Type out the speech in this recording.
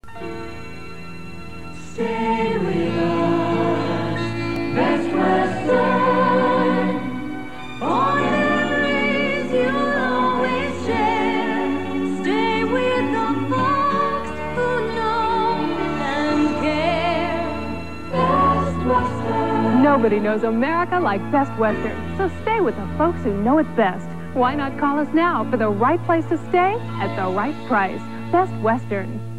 Stay with us, Best Western. For memories you'll always share. Stay with the folks who know and care. Best Western. Nobody knows America like Best Western, so stay with the folks who know it best. Why not call us now for the right place to stay at the right price? Best Western.